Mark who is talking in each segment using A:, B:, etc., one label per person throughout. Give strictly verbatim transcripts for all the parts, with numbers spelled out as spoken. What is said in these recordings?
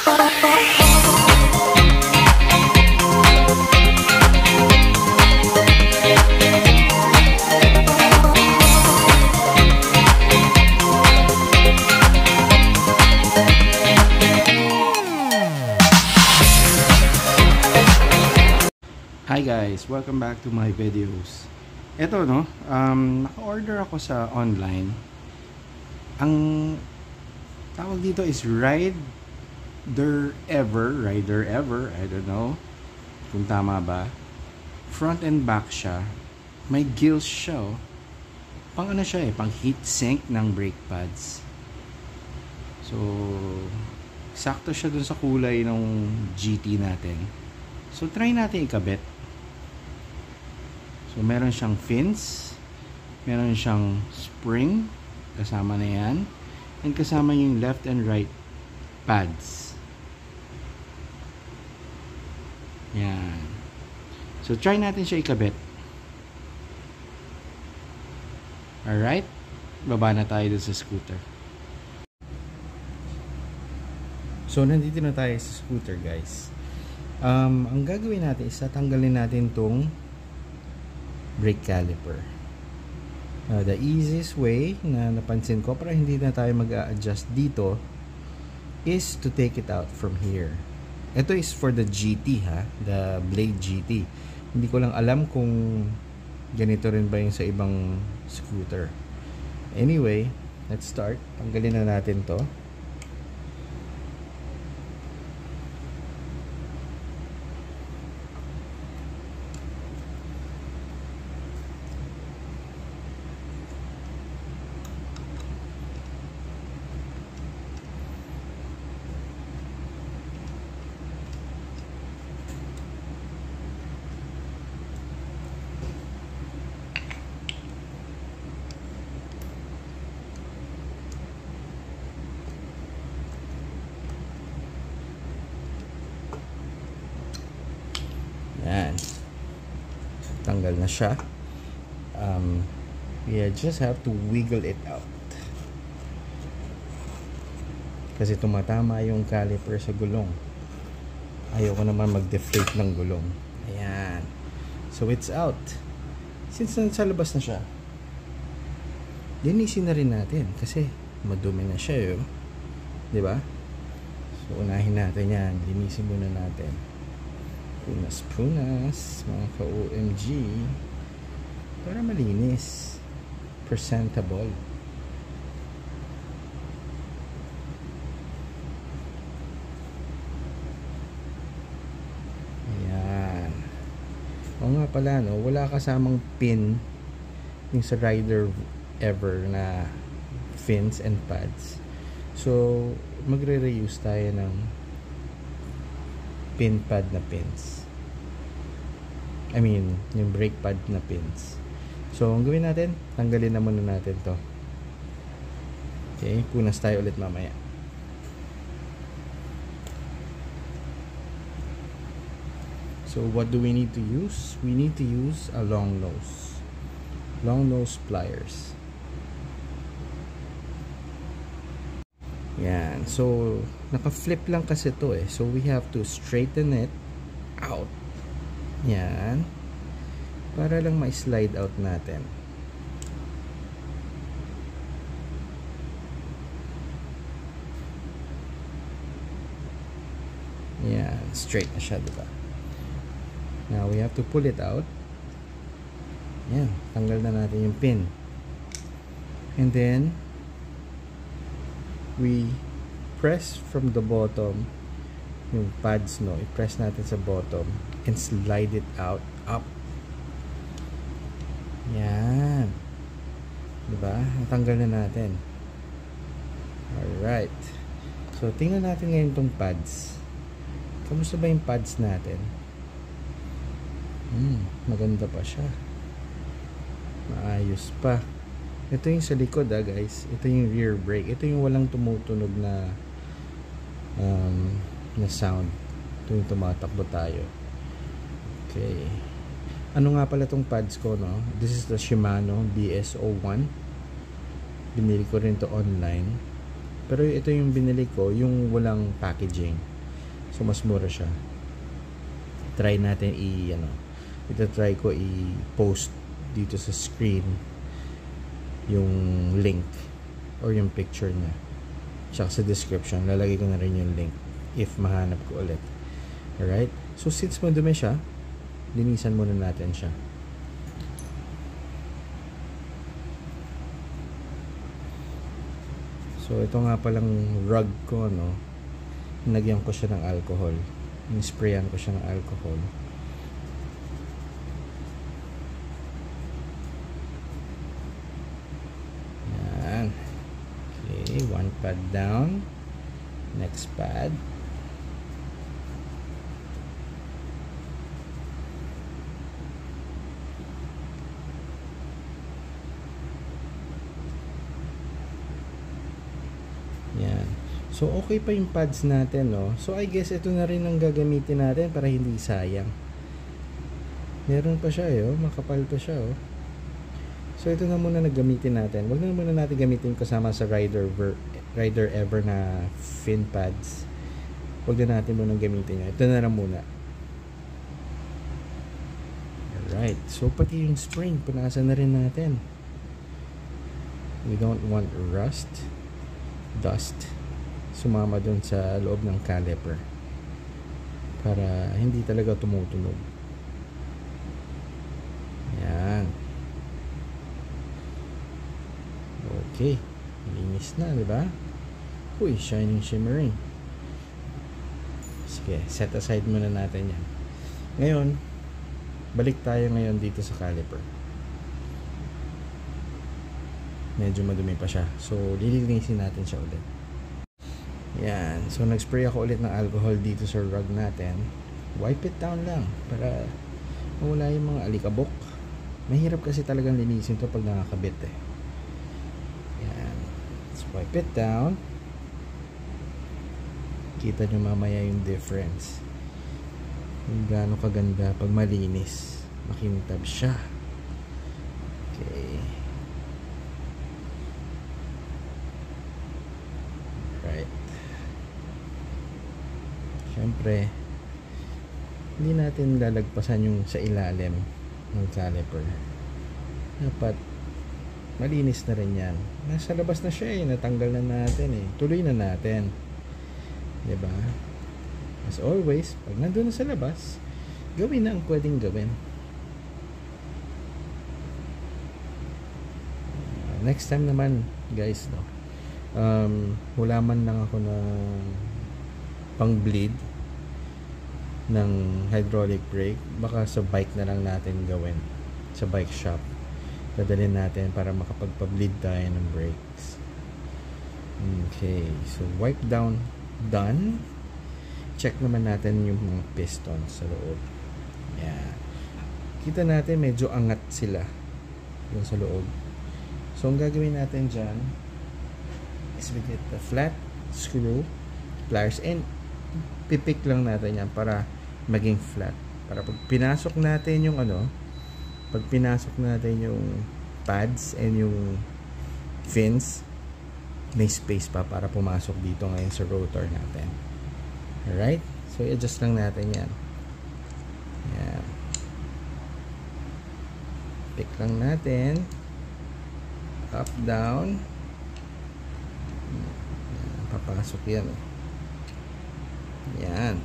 A: Hi guys, welcome back to my videos. Ito no, um, naka-order ako sa online. Ang tawag dito is Rider Ever, Rider Ever, I don't know kung tama ba. Front and back siya. May gills siya oh. Pang ano siya eh, pang heat sink ng brake pads. So, sakto siya dun sa kulay ng G T natin. So, try natin ikabit. So, meron siyang fins, meron siyang spring, kasama na yan, and kasama yung left and right pads. Yan. So, try natin siya ikabit. Alright? Baba na tayo dun sa scooter. So, nandito na tayo sa scooter, guys. Um, ang gagawin natin is tatanggalin natin tong brake caliper. Uh, the easiest way na napansin ko para hindi na tayo mag-a-adjust dito is to take it out from here. Ito is for the G T ha, the Blade G T. Hindi ko lang alam kung ganito rin ba yung sa ibang scooter. Anyway, let's start. Tanggalin na natin to. Yan. Tanggal na siya. Um, we just have to wiggle it out. Kasi tumatama yung caliper sa gulong. Ayoko naman mag-deflate ng gulong. Ayan. So it's out. Since nasa labas na siya, linisin na rin natin. Kasi madumi na siya yun. Diba? So unahin natin yan. Linisin muna natin. Punas-punas, mga ka-O M G, para malinis, presentable. Ayan. O nga pala, no, wala kasamang pin yung sa Rider Ever na fins and pads. So, magre-reuse tayo ng pin pad na pins. I mean, yung brake pad na pins. So, ang gawin natin, tanggalin na muna natin to. Okay, punas tayo ulit mamaya. So, what do we need to use? We need to use a long nose. Long nose pliers. Yan. So, naka-flip lang kasi to eh. So, we have to straighten it out. Yan. Para lang ma-slide out natin. Yan. Straight na siya, diba? Now, we have to pull it out. Yan. Tanggal na natin yung pin. And then, we press from the bottom yung pads, no, i-press natin sa bottom and slide it out up. Yan, diba? Natanggal na natin. Alright, so tingnan natin ngayon tong pads. Kamusta ba yung pads natin? Hmm, maganda pa siya, maayos pa. Ito yung sa likod ah guys. Ito yung rear brake. Ito yung walang tumutunog na um, na sound. Ito yung tumatakbo tayo. Okay. Ano nga pala tong pads ko, no? This is the Shimano B S zero one. Binili ko rin to online. Pero ito yung binili ko, yung walang packaging.
B: So mas mura siya. Try natin i ano, ito try ko i-post dito sa screen yung link or yung picture niya. Tsaka sa description, lalagay ko na rin yung link if mahanap ko ulit. Alright? So since madumi siya, linisan muna natin siya. So ito nga palang rug ko, no, nagyan ko siya ng alcohol. Nisprayan ko siya ng alcohol. Yan. Okay, one pad down. Next pad. Yan. So, okay pa yung pads natin, no? So, I guess ito na rin ang gagamitin natin para hindi sayang. Meron pa siya, eh, oh. Makapal pa siya, oh. So, ito na muna naggamitin natin. Huwag na muna natin gamitin kasama sa Rider, Ver, Rider Ever na fin pads. Huwag na natin muna gamitin yun. Ito na lang muna. Alright. So, pati yung spring, punasan na rin natin. We don't want rust, dust, sumama dun sa loob ng caliper para hindi talaga tumutunog. Yan. Okay, linis na, di ba? Uy, shining, shimmering. Sige, set aside muna natin yan. Ngayon, balik tayo ngayon dito sa caliper. Medyo madumi pa siya, so lilinisin natin siya ulit. Yan. So, nag-spray ako ulit ng alcohol dito sa rug natin. Wipe it down lang para mawala yung mga alikabok. Mahirap kasi talagang linisin to pag nakakabit, eh. Yan. Let's wipe it down. Kita nyo mamaya yung difference. Kung gaano kaganda pag malinis. Makintab siya. Okay. Right. Siyempre, hindi natin lalagpasan yung sa ilalim ng caliper. Dapat malinis na rin yan. Nasa labas na siya, eh. Natanggal na natin, eh. Tuloy na natin. Diba? As always, pag nandun na sa labas, gawin na ang pwedeng gawin. Uh, next time naman, guys, no, um, hulaman lang ako ng pang bleed ng hydraulic brake. Baka sa bike na lang natin gawin, sa bike shop dadalhin natin para makapagpa-bleed tayo ng brakes. Okay, so wipe down, done. Check naman natin yung mga pistons sa loob. Yan. Kita natin medyo angat sila yung sa loob. So ang gagawin natin dyan is we get the flat screw pliers and pipik lang natin yan para maging flat. Para pag pinasok natin yung ano, pag pinasok natin yung pads and yung fins, may space pa para pumasok dito ngayon sa rotor natin. Alright? So, i-adjust lang natin yan. Yan. Pick lang natin. Up, down. Yan. Papasok yan. Yan.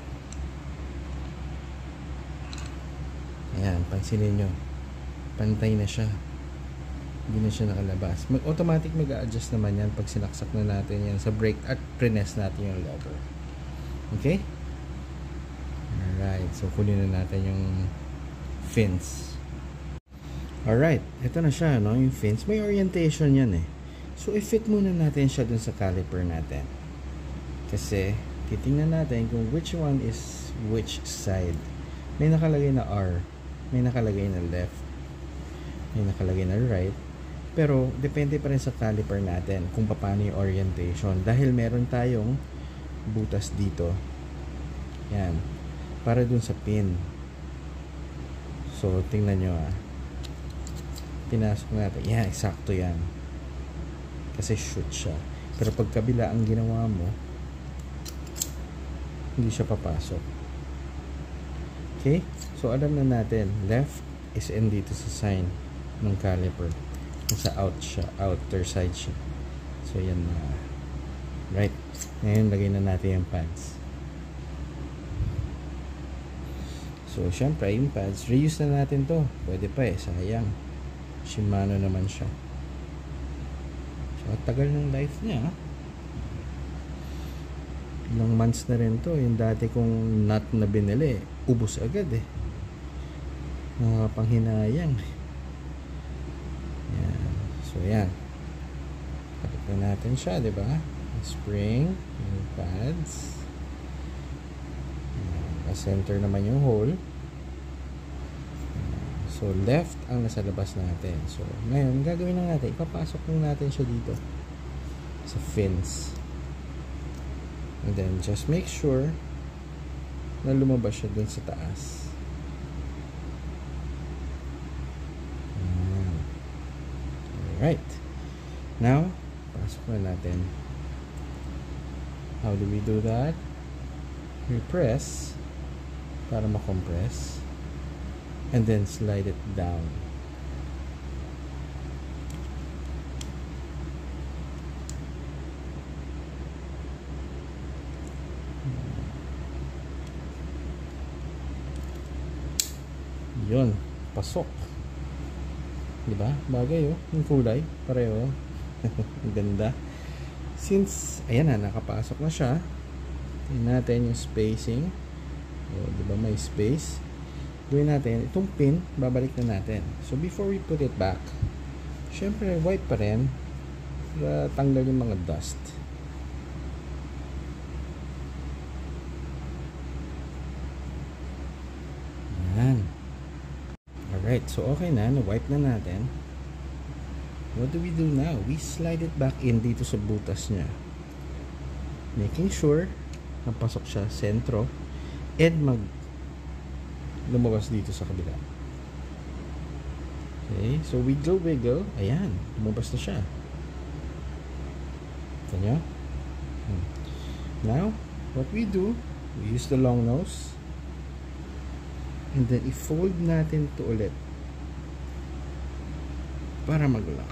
B: Ayan, pansinin nyo. Pantay na siya. Hindi na siya nakalabas. Mag automatic mag-a-adjust naman yan pag sinaksak na natin yan sa brake at press natin yung lever. Okay? Alright. So, kunin na natin yung fins. Alright. Ito na siya, no? Yung fins. May orientation yan, eh. So, i-fit muna natin siya dun sa caliper natin. Kasi, titingnan natin kung which one is which side. May nakalagay na R. May nakalagay na left. May nakalagay na right. Pero, depende pa rin sa caliper natin kung paano yung orientation. Dahil meron tayong butas dito. Yan. Para dun sa pin. So, tingnan nyo, ah. Pinasok natin. Yan, eksakto yan. Kasi shoot siya. Pero pag kabila ang ginawa mo, hindi siya papasok. Okay? So, alam na natin, left is in dito sa sign ng caliper. Nasa out siya, outer side siya. So, yan na. Right. Ngayon, lagay na natin yung pads. So, syempre, yung pads, reuse na natin to. Pwede pa eh, sayang. Shimano naman siya. So, tagal ng life niya. Ilang months na rin to. Yung dati kong nut na binili, ubos agad eh. Nakakapanghinayang. Yan. So, yan. Kapit na natin siya, diba? Spring, yung pads. Center naman yung hole. So, left ang nasa labas natin. So, ngayon, gagawin na natin. Ipapasok lang natin siya dito sa fins. And then, just make sure na lumabas siya dun sa taas. Alright. Now, pasok na natin. How do we do that? We press para ma-compress and then slide it down. Yun, pasok. Diba? Bagay oh, yung kulay pareho. Ang ganda. Since ayan na, nakapasok na siya, tingnan natin yung spacing. O, diba may space? Gawin natin, itong pin, babalik na natin. So, before we put it back, syempre, wipe pa rin para tanggal yung mga dust. Yan. Alright, so okay na, na-wipe na natin. What do we do now? We slide it back in dito sa butas niya. Making sure napasok siya sentro. And mag lumabas dito sa kabila. Okay, so wiggle wiggle, ayan, lumabas na siya. Ito nyo? Hmm. Now, what we do, we use the long nose and then i-fold natin to ulit para mag-lock.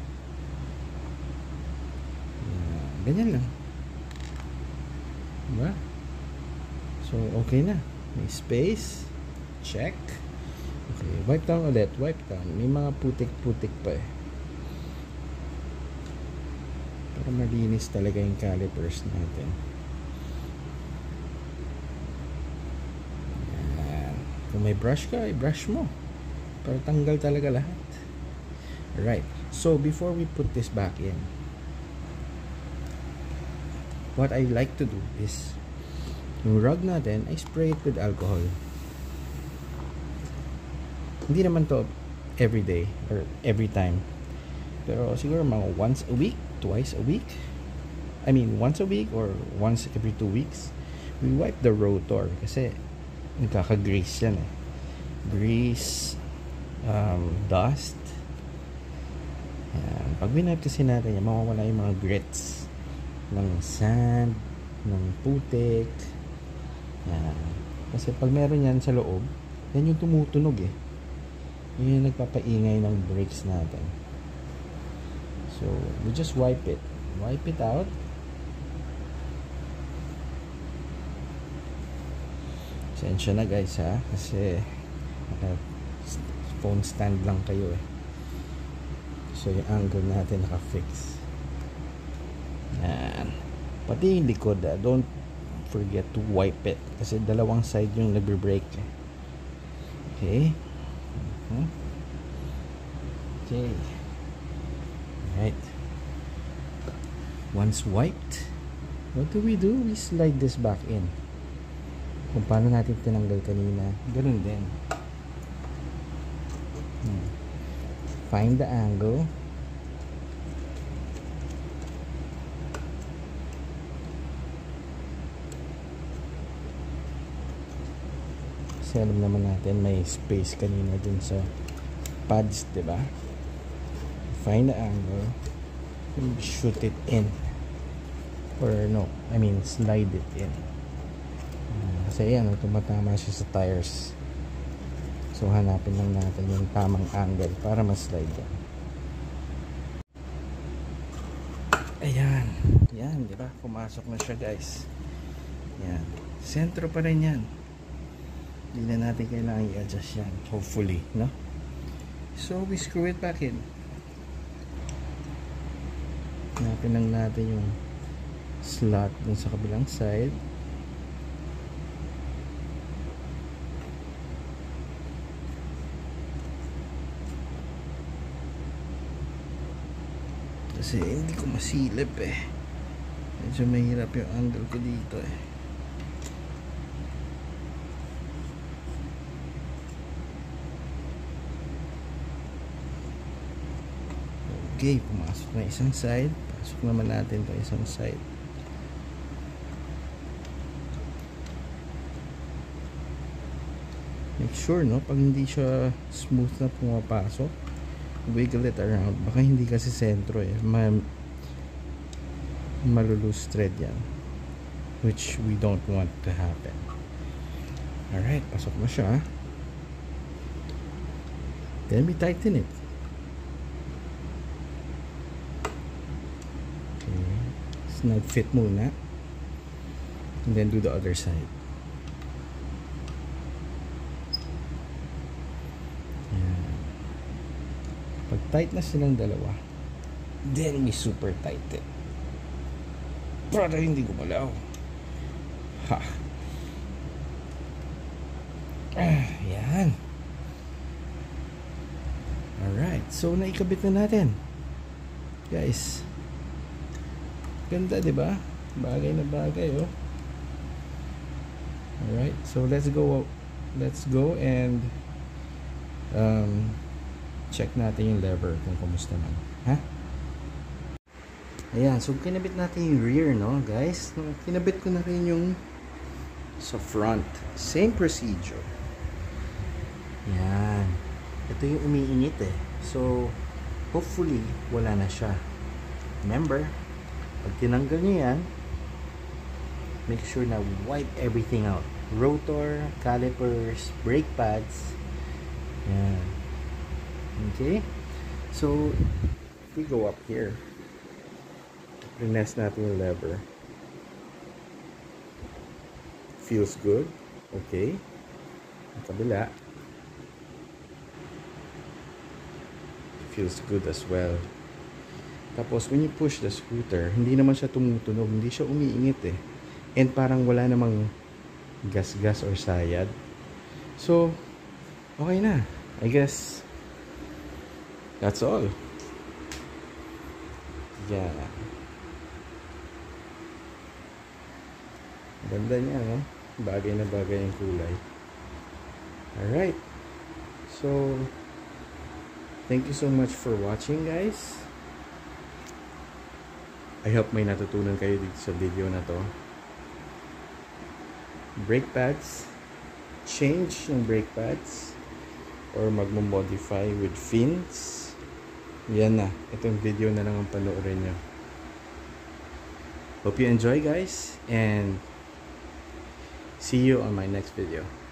B: Ayan, ganyan lang. Diba? So, okay na. May space. Check. Okay, wipe down ulit. Wipe down. May mga putik-putik pa eh. Para malinis talaga yung calipers natin. Ayan. Kung may brush ka, i-brush mo. Para tanggal talaga lahat. Alright. So, before we put this back in, what I like to do is yung rug natin, I spray it with alcohol. Hindi naman to every day or every time. Pero siguro mga once a week, twice a week. I mean, once a week or once every two weeks. We wipe the rotor kasi nagkaka-grease yan eh. Grease, um, dust. Yan. Pag wipe kasi natin yan, mawawala yung mga grits ng sand, ng putik. Yan. Kasi pag meron yan sa loob, yan yung tumutunog eh. Yun yung nagpapaingay ng brakes natin. So, we just wipe it. Wipe it out. Sensya na guys ha. Kasi uh, phone stand lang kayo eh. So, yung angle natin naka-fix. Yan. Pati yung likod ah, don't forget to wipe it kasi dalawang side yung nagbe-break eh. Okay. Uh-huh. Okay. Right. Once wiped, what do we do? We slide this back in. Kung paano natin tinanggal kanina, ganun din. Hmm. Find the angle. Kasi alam naman natin may space kanina dun sa pads, diba? Find the angle and shoot it in, or no, I mean slide it in. Kasi yan, tumatama siya sa tires. So hanapin lang natin yung tamang angle para ma-slide yan. Ayan. Yan, di ba? Pumasok na siya, guys. Yan. Sentro pa rin yan. Hindi na natin kailangan i-adjust yan. Hopefully, no? So, we screw it back in. Hanapin lang natin yung slot dun sa kabilang side. Kasi hindi ko masilip eh. Medyo mahirap yung angle ko dito eh. Okay, pumasok na isang side. Pasok naman natin itong isang side. Make sure, no? Pag hindi siya smooth na pumapasok, wiggle it around. Baka hindi kasi sentro eh. Ma malulose thread yan. Which we don't want to happen. Alright, pasok na siya. Then we tighten it. Okay. Snug fit muna. And then do the other side. Pag tight na silang dalawa, then we super tight it. Para hindi gumalaw. Ha. Ah, yan. Alright. So, naikabit na natin. Guys. Ganda, diba? Bagay na bagay, oh. Alright. So, let's go. Let's go and um, check natin yung lever kung kumusta man. Ha? Ayan. So, kinabit natin yung rear, no, guys? Kinabit ko na rin yung sa front. Same procedure. Yan. Ito yung umiinit eh. So, hopefully, wala na siya. Remember, pag tinanggal nyo yan, make sure na wipe everything out. Rotor, calipers, brake pads. Yan. Okay? So, if we go up here, rinest natin yung lever. Feels good. Okay. Ang kabila. Feels good as well. Tapos, when you push the scooter, hindi naman siya tumutunog. Hindi siya umiingit eh. And parang wala namang gas-gas or sayad. So, okay na. I guess, that's all. Yeah. Ganda niya, no? Bagay na bagay yung kulay. Alright. So, thank you so much for watching, guys. I hope may natutunan kayo dito sa video na to. Brake pads. Change ng brake pads. Or magmo-modify with fins. Yan na. Itong video na lang ang panoorin nyo. Hope you enjoy, guys. And see you on my next video.